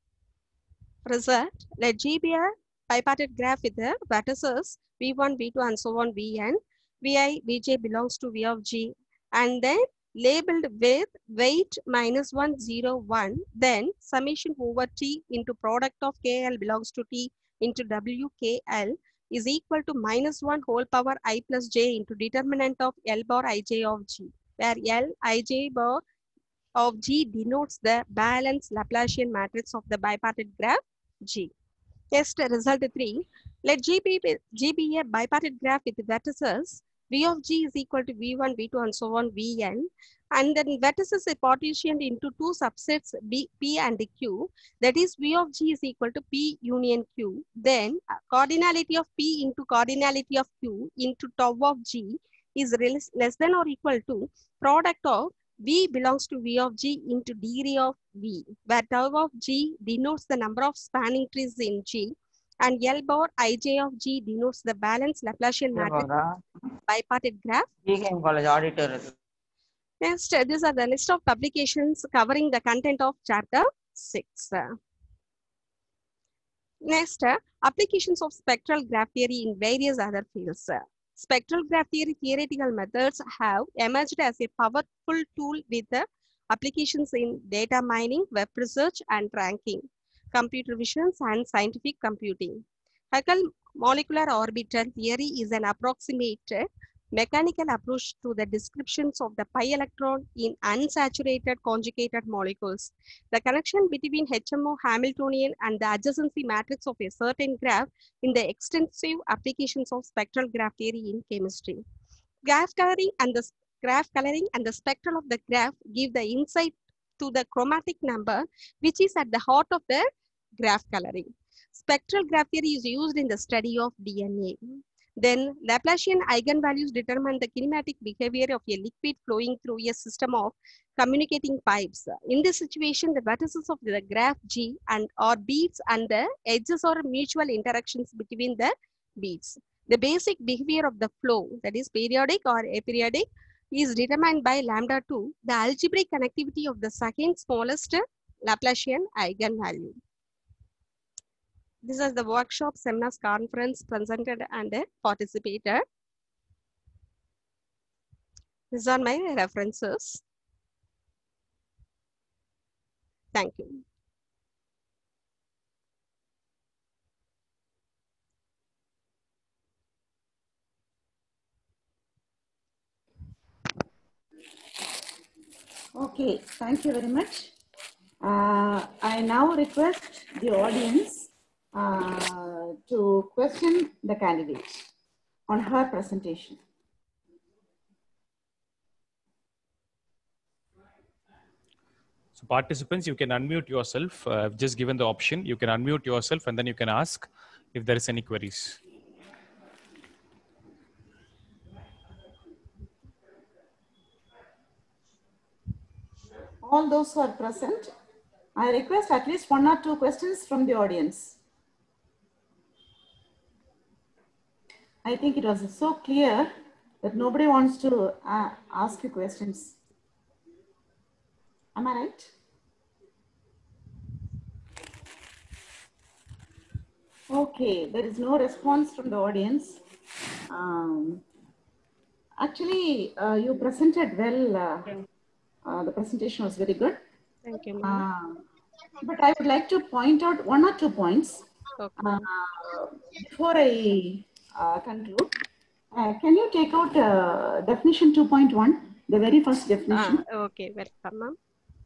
result, let G be a bipartite graph with the vertices V one, V two and so on Vn. Vi, Vj belongs to V of G and then labeled with weight minus one, zero, one, then summation over T into product of K L belongs to T into W K L is equal to minus one whole power I plus J into determinant of L bar Ij of G, where L Ij bar of G denotes the balanced Laplacian matrix of the bipartite graph G. Test result three. Let G be, G be a bipartite graph with vertices V of G is equal to V one, V two, and so on, Vn. And then vertices are partitioned into two subsets, B, P and Q. That is, V of G is equal to P union Q. Then uh, cardinality of P into cardinality of Q into tau of G is less than or equal to product of V belongs to V of G into degree of V, where tau of G denotes the number of spanning trees in G, and L bar Ij of G denotes the balanced Laplacian matrix bipartite graph. College auditor. Next, these are the list of publications covering the content of chapter six. Next, applications of spectral graph theory in various other fields. Spectral graph theory theoretical methods have emerged as a powerful tool with applications in data mining, web research, and ranking, computer vision, and scientific computing. Heckel molecular orbital theory is an approximate mechanical approach to the descriptions of the pi electron in unsaturated conjugated molecules. The connection between H M O Hamiltonian and the adjacency matrix of a certain graph in the extensive applications of spectral graph theory in chemistry. Graph coloring and the graph coloring and the spectral of the graph give the insight to the chromatic number, which is at the heart of the graph coloring. Spectral graph theory is used in the study of D N A. Then Laplacian eigenvalues determine the kinematic behavior of a liquid flowing through a system of communicating pipes. In this situation, the vertices of the graph G and are beads and the edges are mutual interactions between the beads. The basic behavior of the flow, that is periodic or aperiodic, is determined by lambda two, the algebraic connectivity of the second smallest Laplacian eigenvalue. This is the workshop, seminars, conference presented and participated. These are my references. Thank you. Okay, thank you very much. Uh, I now request the audience uh, to question the candidate on her presentation. So participants, you can unmute yourself. Uh, I've just given the option. You can unmute yourself and then you can ask if there is any queries. All those who are present, I request at least one or two questions from the audience. I think it was so clear that nobody wants to uh, ask you questions. Am I right? Okay, there is no response from the audience. Um, actually, uh, you presented well. Uh, uh, the presentation was very good. Thank you, uh, but I would like to point out one or two points. Okay. Uh, before I uh, conclude. Uh, can you take out uh, definition two point one, the very first definition? Ah, okay, welcome, ma'am.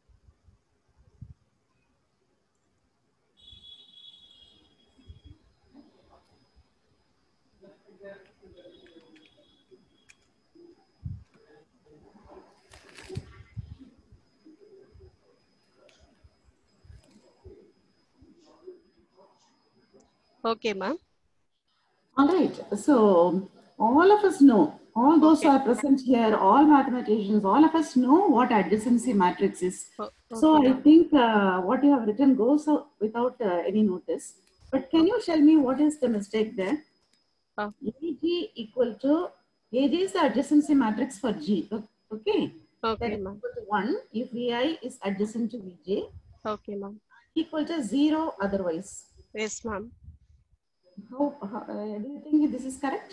Okay, ma'am. All right. So all of us know, all those Okay. who are present here, all mathematicians, all of us know what adjacency matrix is. Oh, So okay, I ma'am. think uh, what you have written goes uh, without uh, any notice. But can you tell me what is the mistake there? Oh. A G equal to, A G is the adjacency matrix for G. Okay. That Okay, is ma'am. equal to one if V I is adjacent to V J, Okay, ma'am. equal to zero otherwise. Yes, ma'am. How, how uh, do you think this is correct?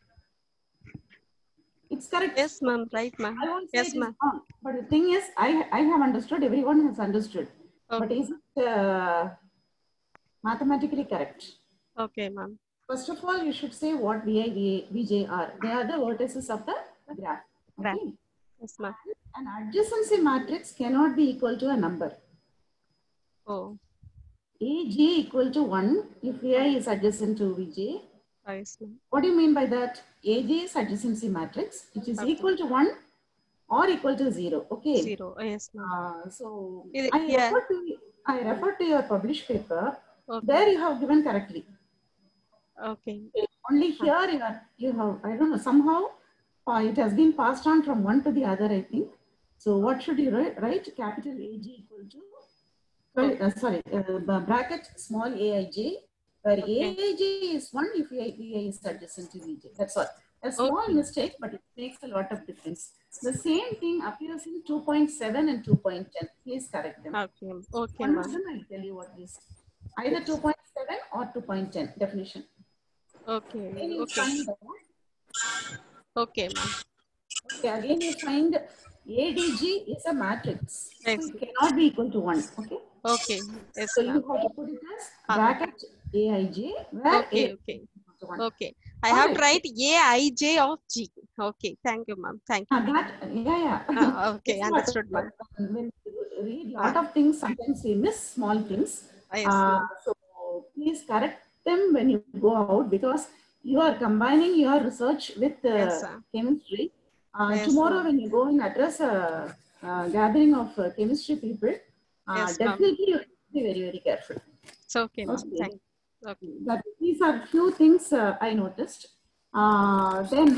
It's correct. Yes, ma'am. Right, ma'am. I won't say Yes, it is ma'am. wrong. But the thing is, I, I have understood, everyone has understood. But Okay. is it uh, mathematically correct? Okay, ma'am. First of all, you should say what V I, V J are. They are the vertices of the graph. Right. Okay. Yes, ma'am. An adjacency matrix cannot be equal to a number. Oh, A J equal to one if V I is adjacent to V J. Oh, yes, ma'am. What do you mean by that? A G is adjacency matrix. It is Okay. equal to one or equal to zero. Okay. Zero. Oh, yes, ma'am. Uh, so Is it- I yeah. refer to I refer to your published paper. Okay. There you have given correctly. Okay. Only here you are you have I don't know somehow uh, it has been passed on from one to the other. I think. So what should you write? Write capital A G equal to well, uh, sorry uh, bracket small a I J. Where Okay. A I J is one if A I is adjacent to V J. That's all. A small Okay. mistake, but it makes a lot of difference. The same thing appears in two point seven and two point one zero. Please correct them. Okay. Okay, One of ma'am. them I'll tell you what is. Either two point seven or two point one zero definition. Okay. Then you Okay. find that. Okay, ma'am. Okay, again you find A D G is a matrix. So Yes. it cannot be equal to one. Okay. Okay. Yes, So you ma'am. have to put it as Ah. bracket A I J where Okay. A Okay. is equal to one. Okay. I have to Alright. write A I J of G. Okay. Thank you, ma'am. Thank you. Ah, that, yeah, yeah. Ah, okay. It's what- Understood, ma'am. When you read lot Ah. of things, sometimes we miss small things. Ah, yes, Uh, ma'am. so please correct them when you go out because you are combining your research with uh, Yes, sir. chemistry. Uh, Yes, tomorrow ma'am. when you go and address a, a gathering of uh, chemistry people, uh, Yes, ma'am. definitely you have to be very, very careful. It's okay, ma'am. Okay. Thank you. Okay. That these are few things uh, I noticed. Uh, then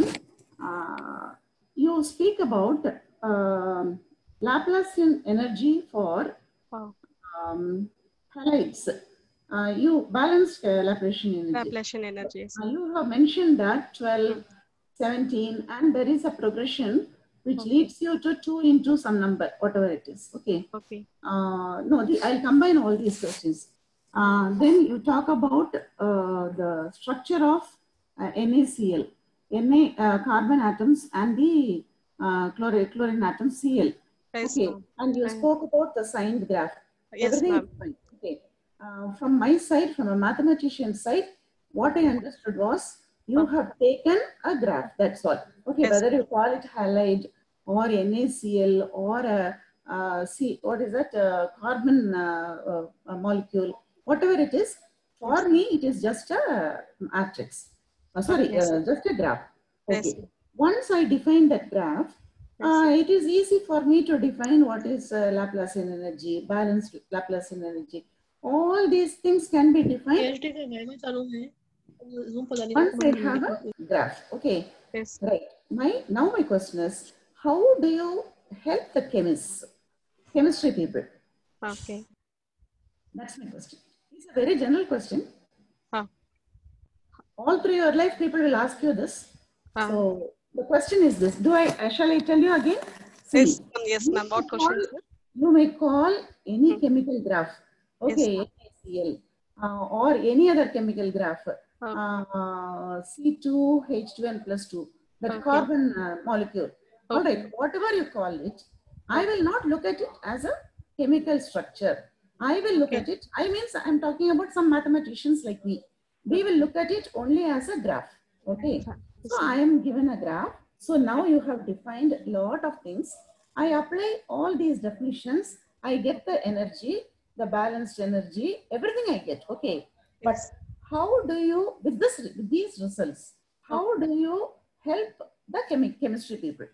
uh, you speak about um, Laplacian energy for Wow. um, halides. Uh, you balanced uh, Laplacian energy. Laplacian energy. Yes. Uh, you have mentioned that twelve, Mm. seventeen, and there is a progression which Okay. leads you to two into some number, whatever it is. Okay. Okay. Uh, no, the, I'll combine all these questions. Uh, then you talk about uh, the structure of uh, NaCl, Na uh, carbon atoms and the uh, chlorine, chlorine atom Cl. Yes, Okay, ma'am. and you Uh, spoke about the signed graph. Yes, Everything ma'am. is fine. Okay. Uh, from my side, from a mathematician side, what I understood was you Okay. have taken a graph. That's all. Okay, Yes, whether ma'am. you call it halide or NaCl or a uh, see what is that uh, carbon uh, uh, molecule, whatever it is. For Yes. me, it is just a matrix. Uh, sorry, Yes. uh, just a graph. Yes. Okay. Once I define that graph, Yes. uh, it is easy for me to define what is uh, Laplacian energy, balanced Laplacian energy. All these things can be defined once I have a graph. Okay, Yes. right. My now my question is, how do you help the chemists, chemistry people? Okay. That's my question. It's a very general question. Ah. All through your life, people will ask you this. Ah. So the question is this: Do I uh, shall I tell you again? See, Yes, ma'am. Yes, you ma'am. What may question, call- sir? You may call any Hmm. chemical graph, Yes, okay, NaCl, uh, or any other chemical graph, Okay. uh, C two H two N plus two, that Okay. carbon uh, molecule. All Okay. right, whatever you call it, I Okay. will not look at it as a chemical structure. I will look Okay. at it, I mean, I'm talking about some mathematicians like me. They will look at it only as a graph. Okay. Yes, So ma'am. I am given a graph. So now you have defined a lot of things. I apply all these definitions. I get the energy, the balanced energy, everything I get. Okay. But Yes. how do you, with this, with these results, how do you help the chemi chemistry people?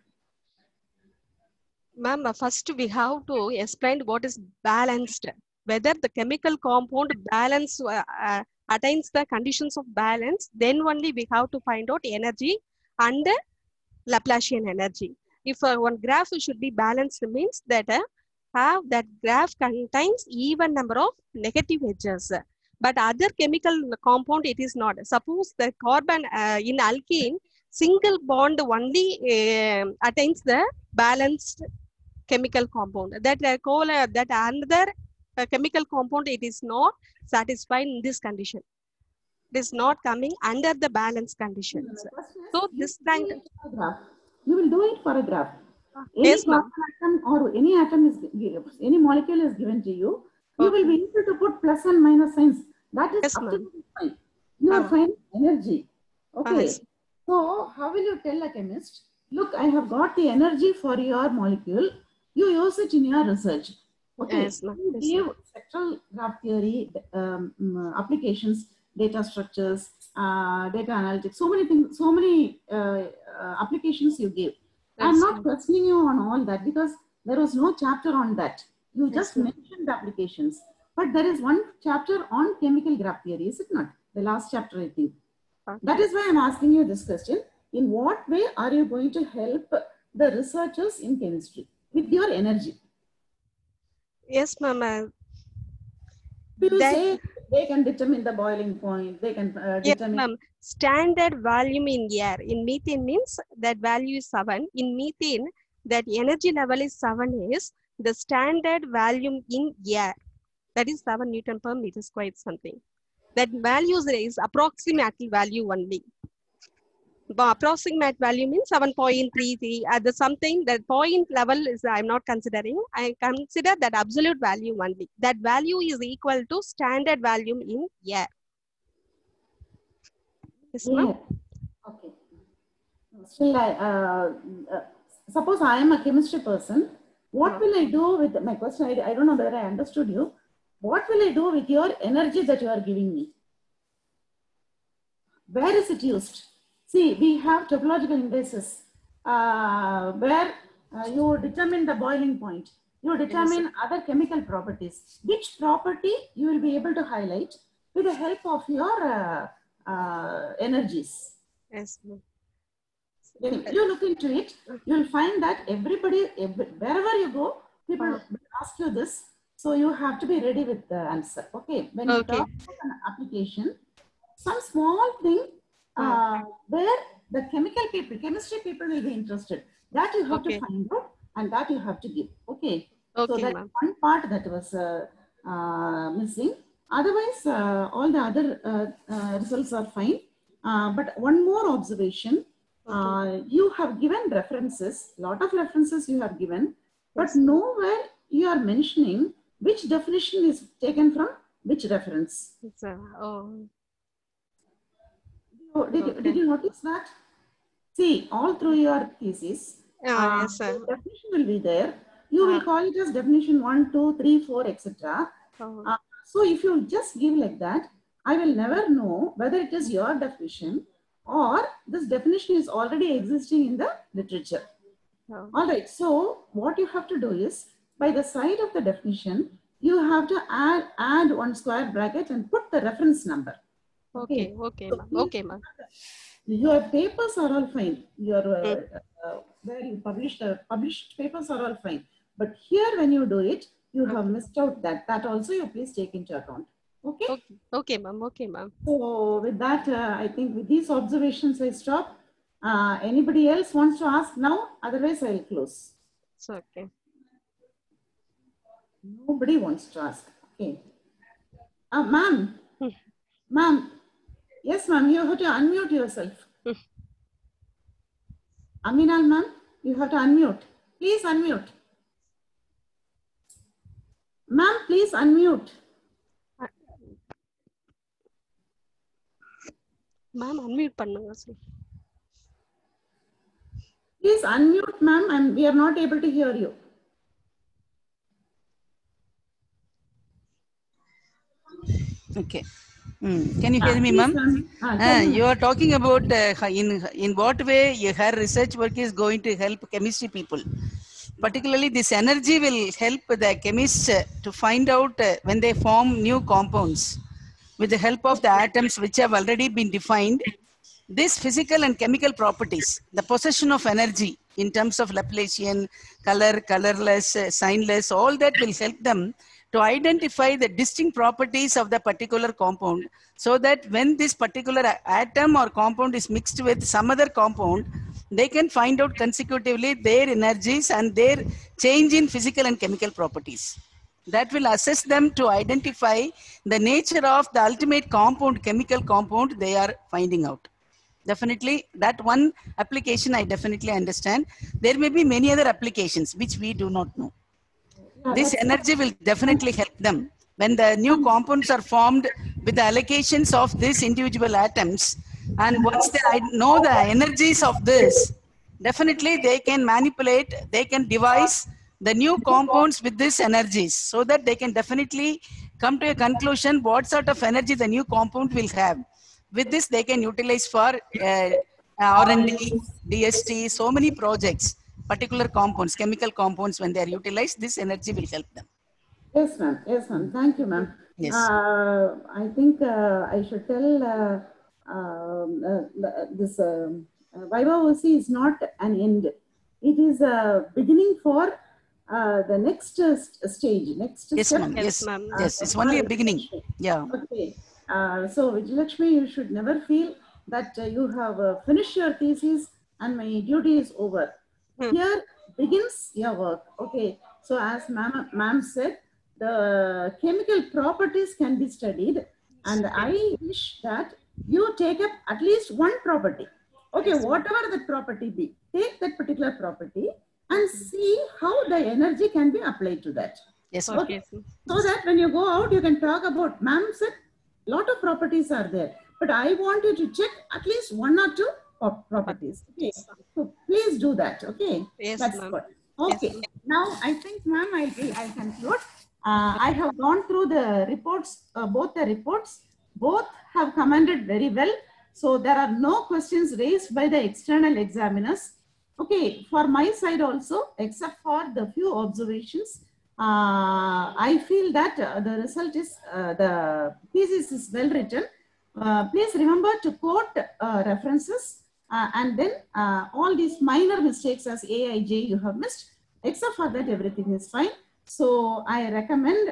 Ma'am, uh, first we have to explain what is balanced. Whether the chemical compound balance uh, uh, attains the conditions of balance, then only we have to find out energy and the Laplacian energy. If uh, one graph should be balanced, means that uh, have that graph contains even number of negative edges. But other chemical compound, it is not. Suppose the carbon uh, in alkene, single bond only uh, attains the balanced chemical compound. That uh, coal, uh, that another uh, chemical compound, it is not satisfied in this condition. It is not coming under the balance conditions. So this kind. You will do it for a graph. Any Yes, ma'am. carbon atom or any atom is any molecule is given to you. You Okay. will be able to put plus and minus signs. That is Yes, absolutely fine. You are Ah. finding energy. Okay. yes. So how will you tell a chemist? Look, I have got the energy for your molecule. You use it in your research. Okay. Yes, ma'am. You Yes, give spectral graph theory um, mm, applications, data structures, uh, data analytics, so many things, so many uh, uh, applications you gave. Yes, I'm not ma'am. questioning you on all that because there was no chapter on that. You Yes, just ma'am. mentioned the applications, but there is one chapter on chemical graph theory, is it not? The last chapter, I think. Okay. That is why I'm asking you this question. In what way are you going to help the researchers in chemistry with your energy? Yes, ma'am. uh, Do you That, say they can determine the boiling point? They can uh, yes, determine. ma'am. Standard volume in air. In methane means that value is seven. In methane, that energy level is seven is the standard volume in air. That is seven Newton per meter squared something. That value is approximately value only. The approximate value means seven point three three. At the something, that point level is I'm not considering. I consider that absolute value only. That value is equal to standard volume in air. Yes, ma'am. Yeah. Okay. Still, I, uh, uh, suppose I am a chemistry person. What Uh, will I do with my question? I, I don't know whether I understood you. What will I do with your energy that you are giving me? Where is it used? See, we have topological indices uh, where uh, you determine the boiling point. You determine yes, other chemical properties. Which property you will be able to highlight with the help of your uh, uh, energies. yes, ma'am. If you look into it, you'll find that everybody, every, wherever you go, people Uh, will ask you this. So you have to be ready with the answer. Okay. When you okay. talk about an application, some small thing uh, where the chemical people, chemistry people will be interested. That you have Okay. to find out and that you have to give. Okay. So Okay, that's ma'am. one part that was uh, uh, missing. Otherwise, uh, all the other uh, uh, results are fine. Uh, but one more observation. Okay. Uh, you have given references, lot of references you have given, but Yes. nowhere you are mentioning which definition is taken from which reference. It's, uh, oh, So did, you, okay. did you notice that? See, all through your thesis, Ah, uh, yes, sir. the definition will be there. You will Ah, call it as definition one, two, three, four, et cetera. oh, Uh, so if you just give like that, I will never know whether it is your definition or this definition is already existing in the literature. oh, All right. So what you have to do is by the side of the definition, you have to add, add one square bracket and put the reference number. okay, okay, So ma'am. please, Okay, ma'am. your papers are all fine. Your uh, Mm. uh, where you published uh, published papers are all fine. But here, when you do it, you have Okay. missed out that. That also you please take into account. Okay. Okay, okay, ma'am. Okay, ma'am. So with that, uh, I think with these observations, I stop. Uh, anybody else wants to ask now? Otherwise, I'll close. It's okay. Nobody wants to ask. Okay. Uh, ma'am, Hmm. ma'am. Yes, ma'am. You have to unmute yourself. Hmm. Aminal, ma'am, you have to unmute. Please unmute. Ma'am, please unmute. Ma'am, unmute பண்ணுங்க sir. Please unmute, ma'am, and we are not able to hear you. Okay. Mm. Can you Yeah, hear me, please, ma'am? ma'am. Ah, Uh, tell me, you ma'am. are talking about uh, in in what way her research work is going to help chemistry people. Particularly, this energy will help the chemists uh, to find out uh, when they form new compounds with the help of the atoms which have already been defined. These physical and chemical properties, the possession of energy in terms of Laplacian, color, colorless, uh, signless, all that will help them to identify the distinct properties of the particular compound, so that when this particular atom or compound is mixed with some other compound, they can find out consecutively their energies and their change in physical and chemical properties. That will assess them to identify the nature of the ultimate compound, chemical compound they are finding out. Definitely, that one application I definitely understand. There may be many other applications which we do not know. Yeah, This that's energy will definitely help them. When the new compounds are formed with the allocations of these individual atoms, and once they know the energies of this, definitely they can manipulate, they can devise the new compounds with these energies, so that they can definitely come to a conclusion what sort of energy the new compound will have. With this, they can utilize for uh, R and D, D S T, so many projects, particular compounds, chemical compounds, when they are utilized, this energy will help them. Yes, ma'am. Yes, ma'am. Thank you, ma'am. Yes. Uh, I think uh, I should tell uh, um, uh, this um, uh, Viva O C is not an end. It is a beginning for uh, the next uh, stage, next Yes, step. ma'am. Yes, ma'am. yes. It's only a beginning. Yeah. Okay. Uh, so, Vijayalakshmi, you should never feel that uh, you have uh, finished your thesis and my duty is over. Hmm. Here begins your work. Okay. So, as ma'am ma'am said, the chemical properties can be studied, and I wish that you take up at least one property. Okay, Yes, whatever that property be, take that particular property and see how the energy can be applied to that. Yes, ma'am. Okay. So that when you go out, you can talk about, ma'am said, lot of properties are there, but I want you to check at least one or two pro- properties. Okay, so please do that. Okay, Yes, that's ma'am. good. Okay, Yes, now I think, ma'am, I'll be, I'll conclude. Uh, I have gone through the reports, uh, both the reports, both have commented very well. So there are no questions raised by the external examiners. Okay, for my side also, except for the few observations, uh, I feel that uh, the result is, uh, the thesis is well written. Uh, please remember to quote uh, references uh, and then uh, all these minor mistakes as A I J you have missed. Except for that, everything is fine. So I recommend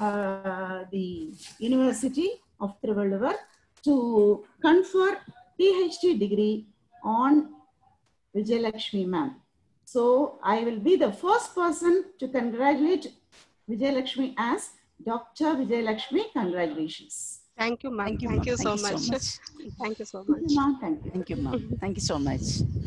uh, the University of Thiruvalluvar to confer PhD degree on Vijayalakshmi ma'am. So I will be the first person to congratulate Vijayalakshmi as Doctor Vijayalakshmi. Congratulations. Thank you, ma'am. Thank you, Thank ma'am. you so Thank you so much. much. Thank you so Thank much. you, ma'am. Thank you. Thank you, ma'am. Thank you so much.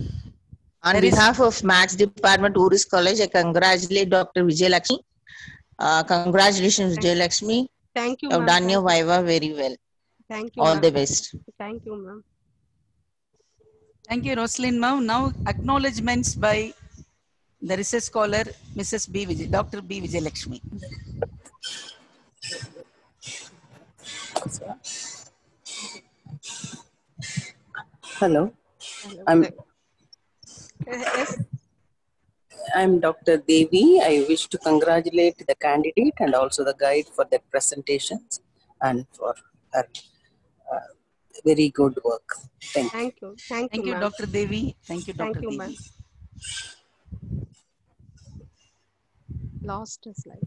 On There is- behalf of Maths Department, Tourist College, I congratulate Doctor Vijayalakshmi. Uh, congratulations, Vijayalakshmi. Thank you, You have ma'am. done your Thank you. Viva very well. Thank you, All ma'am. the best. Thank you, ma'am. Thank you, Roslyn, ma'am. Now, acknowledgements by the research scholar, Missus B. Vijay, Doctor B. Vijayalakshmi. Hello, Hello. I'm Uh, Yes, I'm Doctor Devi. I wish to congratulate the candidate and also the guide for their presentations and for her uh, very good work. Thank you. thank you. Thank you, Thank you, ma'am. Doctor Devi. Thank you, Thank Doctor you, ma'am. Devi. Lost a slide.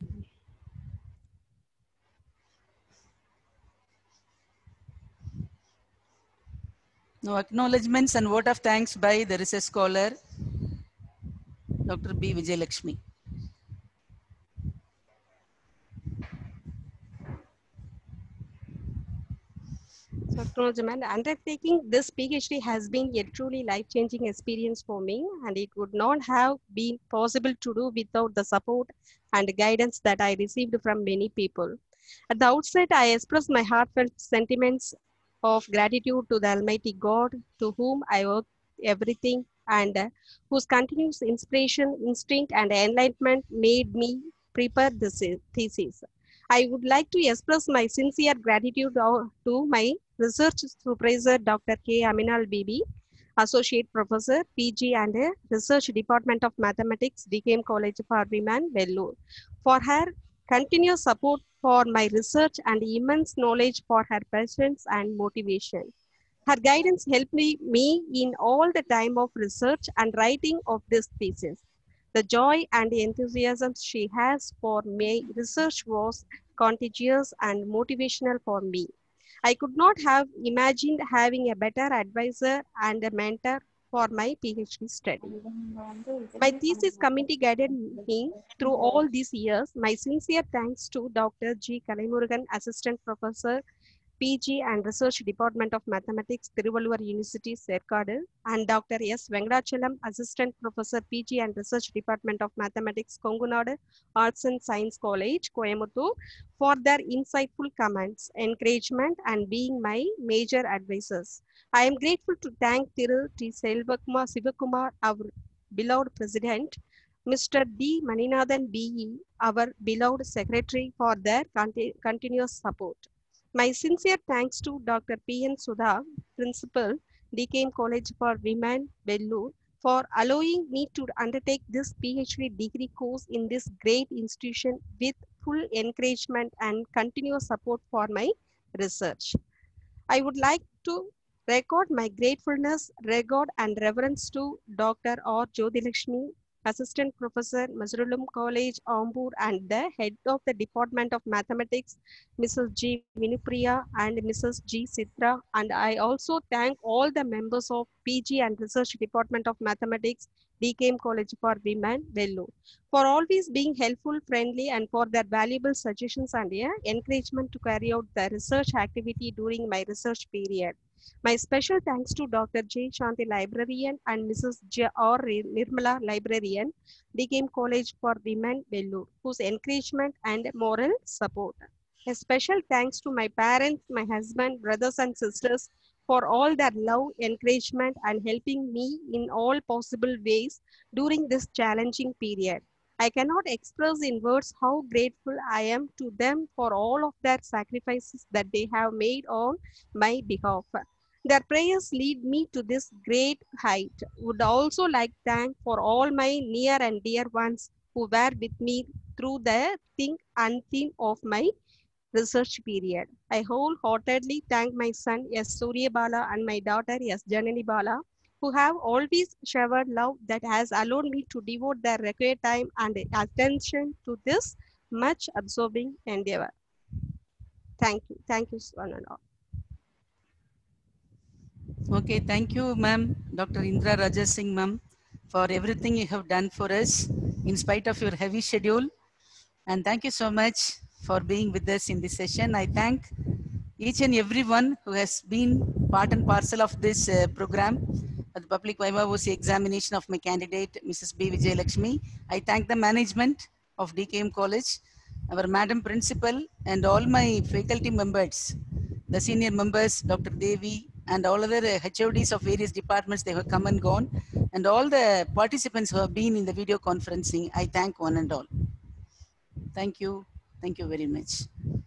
Now, acknowledgements and vote of thanks by the research scholar, Doctor B. Vijayalakshmi. So, acknowledgement, undertaking this PhD has been a truly life-changing experience for me, and it would not have been possible to do without the support and guidance that I received from many people. At the outset, I express my heartfelt sentiments of gratitude to the Almighty God, to whom I owe everything, and uh, whose continuous inspiration, instinct, and enlightenment made me prepare this thesis. I would like to express my sincere gratitude to to my research supervisor, Doctor K. Aminal Bibi, Associate Professor, P G and uh, Research Department of Mathematics, D K M College for Women, Vellore, for her continuous support for my research and immense knowledge for her patience and motivation. Her guidance helped me, me in all the time of research and writing of this thesis. The joy and enthusiasm she has for my research was contagious and motivational for me. I could not have imagined having a better advisor and a mentor for my PhD study. My thesis committee guided me through all these years. My sincere thanks to Doctor G. Kalaimurugan, Assistant Professor, P G and Research Department of Mathematics, Thiruvalluvar University, Serkadu, and Doctor S. Vengachalam, Assistant Professor, P G and Research Department of Mathematics, Kongunadu Arts and Science College, Coimbatore, for their insightful comments, encouragement, and being my major advisors. I am grateful to thank Thiru T. Selvakumar Sivakumar, our beloved President, Mister D. Maninathan B E, our beloved Secretary, for their conti continuous support. My sincere thanks to Doctor P N Sudha, Principal, D K M College for Women, Vellore, for allowing me to undertake this PhD degree course in this great institution with full encouragement and continuous support for my research. I would like to record my gratefulness, regard and reverence to Doctor R. Jyotilakshmi, Assistant Professor, Mazrulum College, Ambur, and the Head of the Department of Mathematics, Missus G. Vinupriya and Missus G. Sitra. And I also thank all the members of P G and Research Department of Mathematics, D K M College for Women, Vellore, for always being helpful, friendly, and for their valuable suggestions and yeah, encouragement to carry out the research activity during my research period. My special thanks to Doctor J. Shanti Librarian and Missus J. R. Nirmala Librarian, D K M College for Women, Vellore, whose encouragement and moral support. A special thanks to my parents, my husband, brothers and sisters for all their love, encouragement, and helping me in all possible ways during this challenging period. I cannot express in words how grateful I am to them for all of their sacrifices that they have made on my behalf. Their prayers lead me to this great height. Would also like to thank for all my near and dear ones who were with me through the thick and thin of my research period. I wholeheartedly thank my son S. Surya Bala and my daughter S. Janani Bala, who have always showered love that has allowed me to devote their required time and attention to this much absorbing endeavor. Thank you. Thank you, one and all. Okay, thank you, ma'am, Doctor Indra Raja Singh, ma'am, for everything you have done for us in spite of your heavy schedule. And thank you so much for being with us in this session. I thank each and everyone who has been part and parcel of this uh, program at the public Viva O C examination of my candidate, Missus B. Vijay Lakshmi. I thank the management of D K M College, our Madam Principal, and all my faculty members, the senior members, Doctor Devi, and all other H O Ds of various departments. They have come and gone, and all the participants who have been in the video conferencing. I thank one and all. Thank you. Thank you very much.